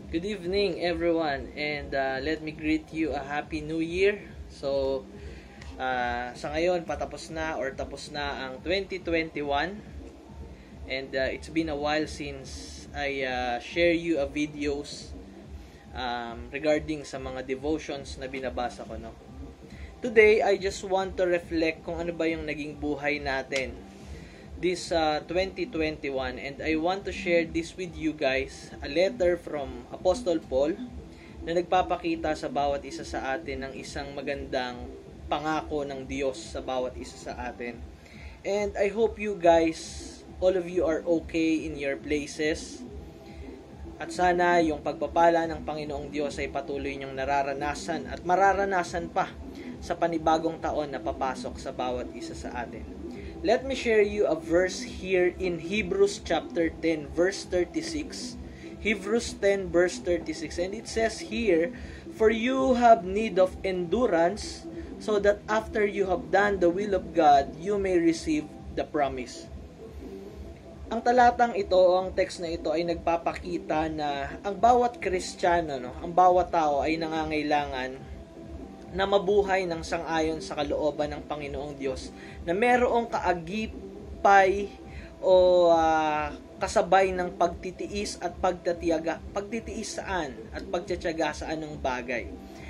Good evening, everyone, and let me greet you a Happy New Year. So, sa ngayon, patapos na or tapos na ang 2021, and it's been a while since I share you a videos regarding sa mga devotions na binabasa ko, no? Today, I just want to reflect kung ano ba yung naging buhay natin this 2021, and I want to share this with you guys, a letter from Apostle Paul na nagpapakita sa bawat isa sa atin ng isang magandang pangako ng Diyos sa bawat isa sa atin. And I hope you guys, all of you are okay in your places, at sana yung pagpapala ng Panginoong Diyos ay patuloy niyong nararanasan at mararanasan pa sa panibagong taon na papasok sa bawat isa sa atin. Let me share you a verse here in Hebrews chapter 10 verse 36. Hebrews 10 verse 36, and it says here, "For you have need of endurance, so that after you have done the will of God, you may receive the promise." Ang talatang ito, ang text na ito ay nagpapakita na ang bawat Kristiyano, ang bawat tao ay nangangailangan na mabuhay ng sang-ayon sa kalooban ng Panginoong Diyos, na merong kaagipay o kasabay ng pagtitiis at pagtitiis saan at pagtitiyaga sa anong bagay.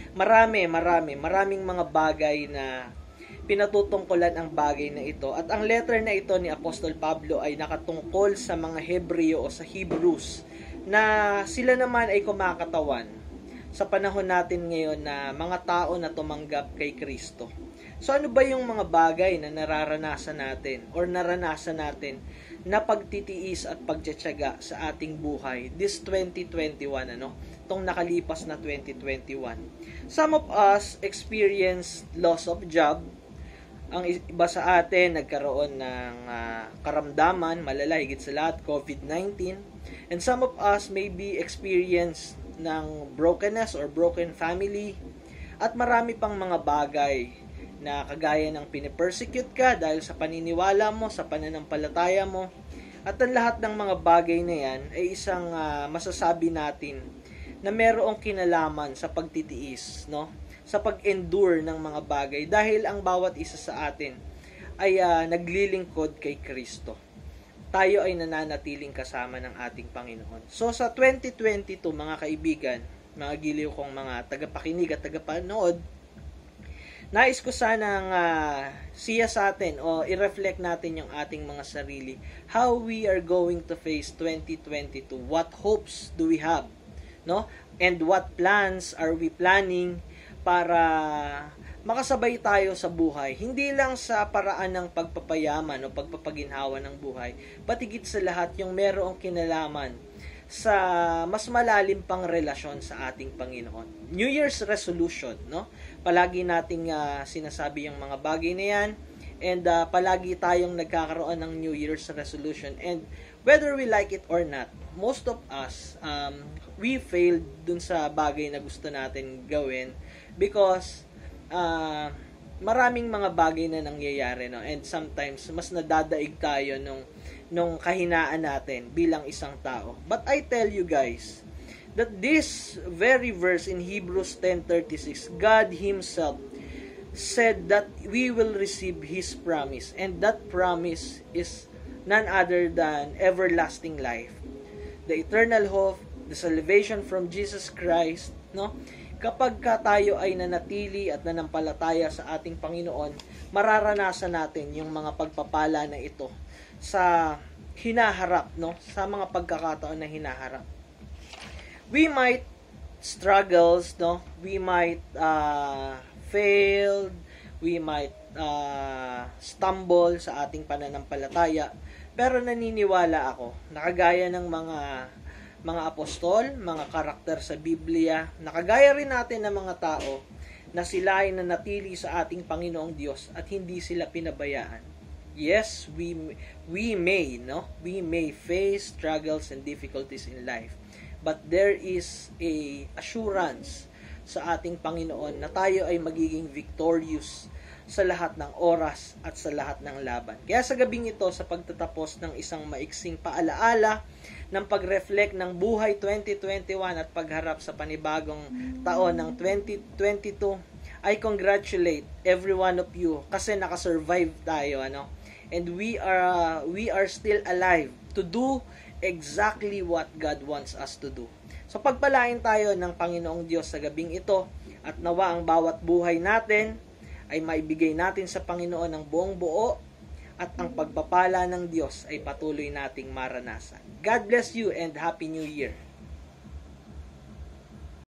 Maraming mga bagay na pinatutungkulan ang bagay na ito. At ang letter na ito ni Apostol Pablo ay nakatungkol sa mga Hebreo o sa Hebrews, na sila naman ay kumakatawan sa panahon natin ngayon na mga tao na tumanggap kay Kristo. So ano ba yung mga bagay na nararanasan natin or naranasan natin na pagtitiis at pagtitiyaga sa ating buhay this 2021, itong nakalipas na 2021? Some of us experienced loss of job. Ang iba sa atin nagkaroon ng karamdaman, malala, higit sa lahat, COVID-19. And some of us maybe experienced ng brokenness or broken family, at marami pang mga bagay na kagaya ng pinipersecute ka dahil sa paniniwala mo, sa pananampalataya mo. At ang lahat ng mga bagay na yan ay isang masasabi natin na merong kinalaman sa pagtitiis, sa pag-endure ng mga bagay, dahil ang bawat isa sa atin ay naglilingkod kay Kristo. Tayo ay nananatiling kasama ng ating Panginoon. So sa 2022, mga kaibigan, mga giliw kong mga tagapakinig at tagapanood, nais ko sanang siya sa atin o i-reflect natin yung ating mga sarili. How we are going to face 2022. What hopes do we have? And what plans are we planning para makasabay tayo sa buhay, hindi lang sa paraan ng pagpapayaman o pagpapaginhawa ng buhay, but higit sa lahat yung merong kinalaman sa mas malalim pang relasyon sa ating Panginoon. New Year's resolution, palagi nating sinasabi yung mga bagay na yan, and palagi tayong nagkakaroon ng New Year's resolution, and whether we like it or not, most of us, we failed dun sa bagay na gusto natin gawin because maraming mga bagay na nangyayari, and sometimes mas nadadaig tayo nung kahinaan natin bilang isang tao. But I tell you guys that this very verse in Hebrews 10:36, God Himself said that we will receive His promise, and that promise is none other than everlasting life, the eternal hope, the salvation from Jesus Christ, Kapag tayo ay nanatili at nanampalataya sa ating Panginoon, mararanasan natin yung mga pagpapala na ito sa hinaharap, sa mga pagkakataon na hinaharap. We might struggles, we might fail, we might stumble sa ating pananampalataya, pero naniniwala ako, nakagaya ng mga apostol, mga karakter sa Biblia, nakagaya rin natin ng mga tao na sila ay nanatili sa ating Panginoong Diyos at hindi sila pinabayaan. Yes, we may face struggles and difficulties in life, but there is a assurance sa ating Panginoon na tayo ay magiging victorious sa lahat ng oras at sa lahat ng laban. Kaya sa gabing ito, sa pagtatapos ng isang maiksing paalaala ng pag-reflect ng buhay 2021 at pagharap sa panibagong taon ng 2022, I congratulate every one of you kasi nakasurvive tayo, ano? And we are still alive to do exactly what God wants us to do. So pagpalain tayo ng Panginoong Diyos sa gabing ito at nawa ang bawat buhay natin ay maibigay natin sa Panginoon ng buong buo at ang pagpapala ng Diyos ay patuloy nating maranasan. God bless you and Happy New Year!